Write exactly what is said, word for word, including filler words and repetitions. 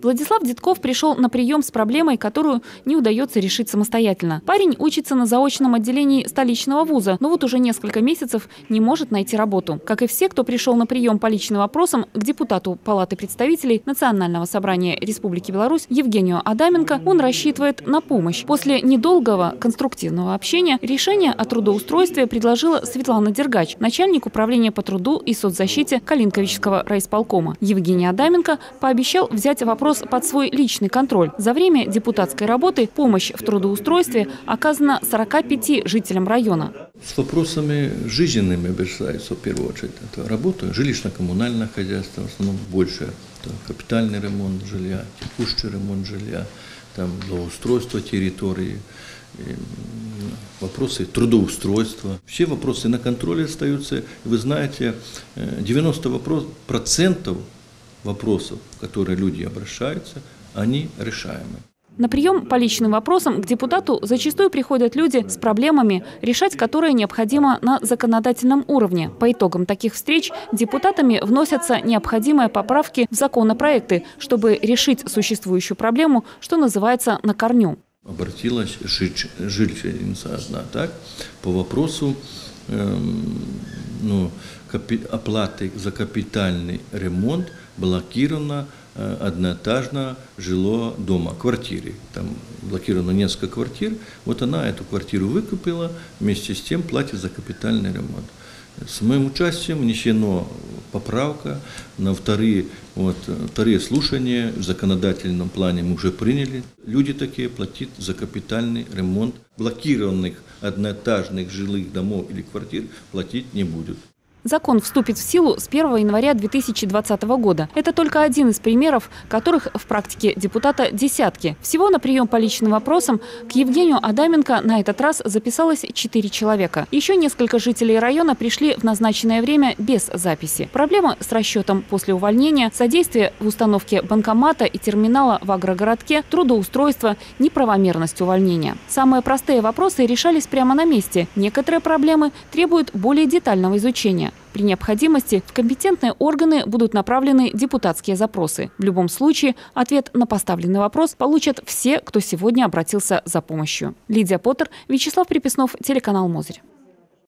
Владислав Детков пришел на прием с проблемой, которую не удается решить самостоятельно. Парень учится на заочном отделении столичного вуза, но вот уже несколько месяцев не может найти работу. Как и все, кто пришел на прием по личным вопросам к депутату Палаты представителей Национального собрания Республики Беларусь Евгению Адаменко, он рассчитывает на помощь. После недолгого конструктивного общения решение о трудоустройстве предложила Светлана Дергач, начальник управления по труду и соцзащите Калинковичского райисполкома. Евгений Адаменко пообещал взять вопрос под свой личный контроль. За время депутатской работы помощь в трудоустройстве оказана сорока пяти жителям района. С вопросами жизненными обращаются в первую очередь. Это работа, жилищно-коммунальное хозяйство, в основном больше. Это капитальный ремонт жилья, текущий ремонт жилья, там, благоустройство территории, вопросы трудоустройства. Все вопросы на контроле остаются. Вы знаете, девяносто процентов вопросов, которые люди обращаются, они решаемы. На прием по личным вопросам к депутату зачастую приходят люди с проблемами, решать которые необходимо на законодательном уровне. По итогам таких встреч депутатами вносятся необходимые поправки в законопроекты, чтобы решить существующую проблему, что называется, на корню. Обратилась жительница одна, так, по вопросу эм, ну, капи, оплаты за капитальный ремонт блокировано э, одноэтажного жилого дома, квартиры. Там блокировано несколько квартир. Вот она эту квартиру выкупила, вместе с тем платит за капитальный ремонт. С моим участием внесена поправка на вторые, вот, вторые слушания в законодательном плане мы уже приняли. Люди такие платят за капитальный ремонт. Блокированных одноэтажных жилых домов или квартир платить не будут. Закон вступит в силу с первого января две тысячи двадцатого года. Это только один из примеров, которых в практике депутата десятки. Всего на прием по личным вопросам к Евгению Адаменко на этот раз записалось четыре человека. Еще несколько жителей района пришли в назначенное время без записи. Проблемы с расчетом после увольнения, содействие в установке банкомата и терминала в агрогородке, трудоустройство, неправомерность увольнения. Самые простые вопросы решались прямо на месте. Некоторые проблемы требуют более детального изучения. При необходимости в компетентные органы будут направлены депутатские запросы. В любом случае, ответ на поставленный вопрос получат все, кто сегодня обратился за помощью. Лидия Поттер, Вячеслав Приписнов, телеканал Мозырь.